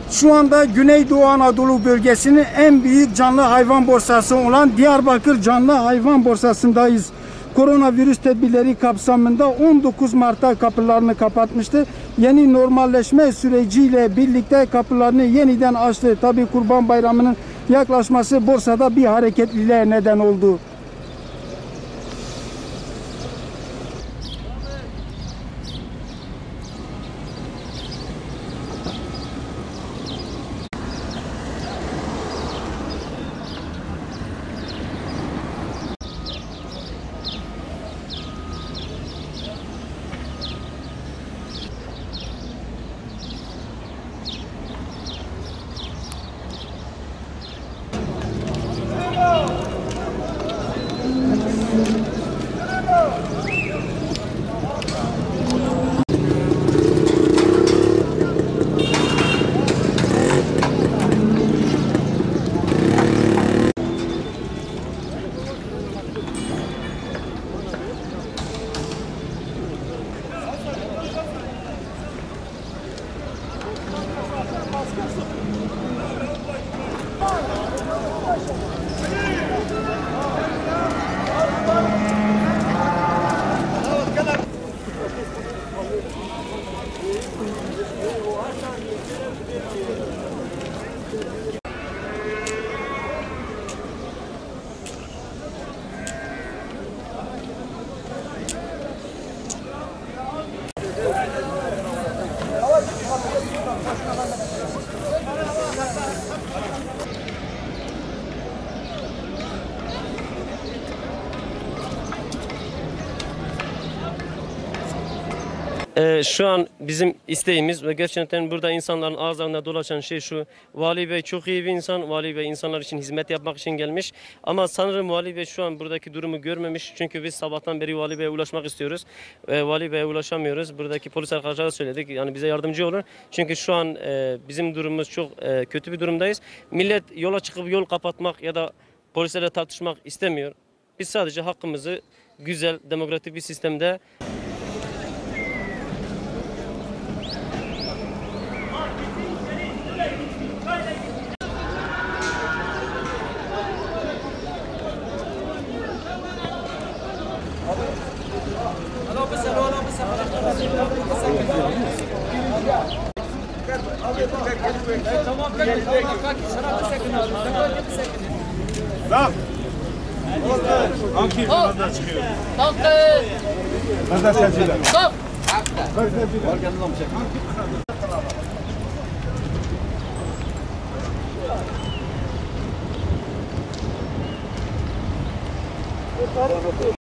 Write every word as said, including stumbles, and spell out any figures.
Şu anda Güneydoğu Anadolu bölgesinin en büyük canlı hayvan borsası olan Diyarbakır Canlı Hayvan Borsası'ndayız. Koronavirüs tedbirleri kapsamında on dokuz Mart'ta kapılarını kapatmıştı. Yeni normalleşme süreciyle birlikte kapılarını yeniden açtı. Tabii Kurban Bayramı'nın yaklaşması borsada bir hareketliliğe neden oldu. Ee, şu an bizim isteğimiz ve gerçekten burada insanların ağızlarında dolaşan şey şu: Vali Bey çok iyi bir insan, Vali Bey insanlar için hizmet yapmak için gelmiş, ama sanırım Vali Bey şu an buradaki durumu görmemiş, çünkü biz sabahtan beri Vali Bey'e ulaşmak istiyoruz, ee, Vali Bey'e ulaşamıyoruz. Buradaki polis arkadaşlara söyledik, yani bize yardımcı olun, çünkü şu an e, bizim durumumuz çok e, kötü bir durumdayız. Millet yola çıkıp yol kapatmak ya da polislerle tartışmak istemiyor. Biz sadece hakkımızı güzel, demokratik bir sistemde Bak. Hangi yoldan çıkıyor? Kalk. Nereden selciler? Kalk. Nereden selciler?